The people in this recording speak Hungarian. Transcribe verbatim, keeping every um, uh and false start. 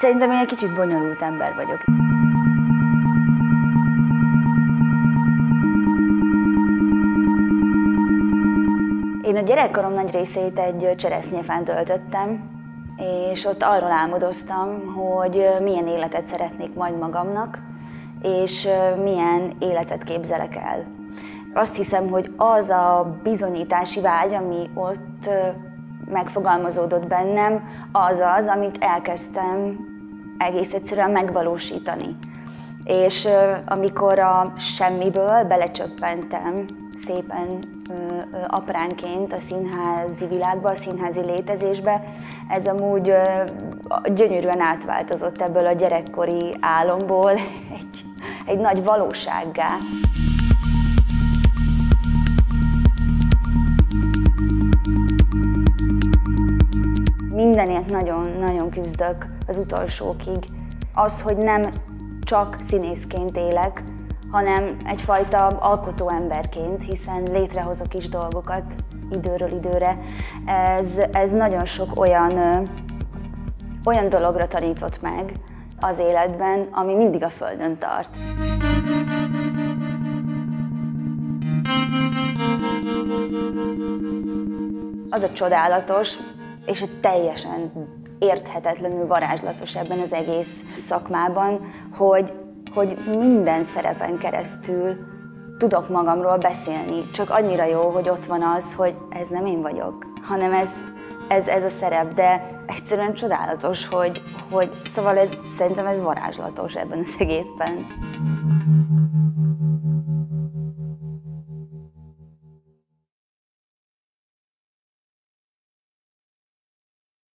Szerintem én egy kicsit bonyolult ember vagyok. Én a gyerekkorom nagy részét egy cseresznyefán töltöttem, és ott arról álmodoztam, hogy milyen életet szeretnék majd magamnak, és milyen életet képzelek el. Azt hiszem, hogy az a bizonyítási vágy, ami ott megfogalmazódott bennem, az az, amit elkezdtem egész egyszerűen megvalósítani. És amikor a semmiből belecsöppentem szépen apránként a színházi világba, a színházi létezésbe, ez amúgy gyönyörűen átváltozott ebből a gyerekkori álomból egy, egy nagy valósággá. Mindenért nagyon-nagyon küzdök az utolsókig. Az, hogy nem csak színészként élek, hanem egyfajta alkotó emberként, hiszen létrehozok is dolgokat időről időre. Ez, ez nagyon sok olyan, ö, olyan dologra tanított meg az életben, ami mindig a földön tart. Az a csodálatos, és teljesen érthetetlenül varázslatos ebben az egész szakmában, hogy, hogy minden szerepen keresztül tudok magamról beszélni. Csak annyira jó, hogy ott van az, hogy ez nem én vagyok, hanem ez, ez, ez a szerep, de egyszerűen csodálatos, hogy, hogy szóval ez, szerintem ez varázslatos ebben az egészben.